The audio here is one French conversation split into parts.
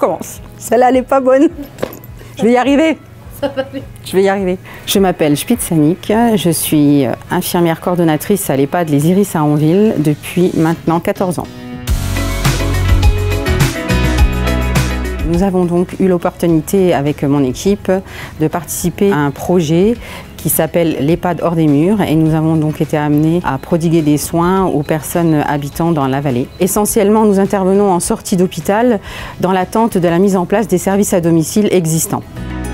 recommence. Celle-là, elle n'est pas bonne. Je vais y arriver. Je vais y arriver. Je m'appelle Spitzanik, je suis infirmière coordonnatrice à l'EHPAD Les Iris à Onville depuis maintenant 14 ans. Nous avons donc eu l'opportunité avec mon équipe de participer à un projet qui s'appelle l'EHPAD hors des murs et nous avons donc été amenés à prodiguer des soins aux personnes habitant dans la vallée. Essentiellement, nous intervenons en sortie d'hôpital dans l'attente de la mise en place des services à domicile existants.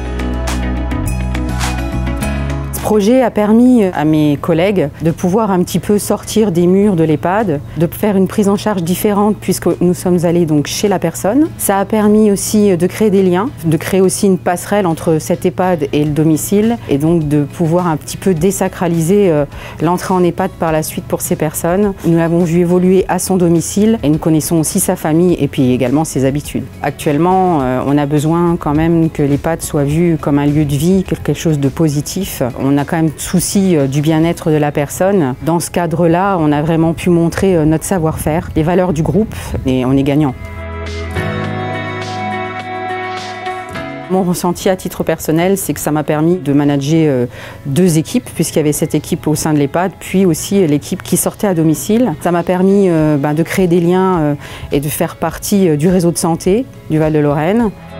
Ce projet a permis à mes collègues de pouvoir un petit peu sortir des murs de l'EHPAD, de faire une prise en charge différente puisque nous sommes allés donc chez la personne. Ça a permis aussi de créer des liens, de créer aussi une passerelle entre cet EHPAD et le domicile et donc de pouvoir un petit peu désacraliser l'entrée en EHPAD par la suite pour ces personnes. Nous l'avons vu évoluer à son domicile et nous connaissons aussi sa famille et puis également ses habitudes. Actuellement, on a besoin quand même que l'EHPAD soit vu comme un lieu de vie, quelque chose de positif. On a quand même souci du bien-être de la personne. Dans ce cadre-là, on a vraiment pu montrer notre savoir-faire, les valeurs du groupe et on est gagnant. Mon ressenti à titre personnel, c'est que ça m'a permis de manager 2 équipes, puisqu'il y avait cette équipe au sein de l'EHPAD, puis aussi l'équipe qui sortait à domicile. Ça m'a permis de créer des liens et de faire partie du réseau de santé du Val de Lorraine.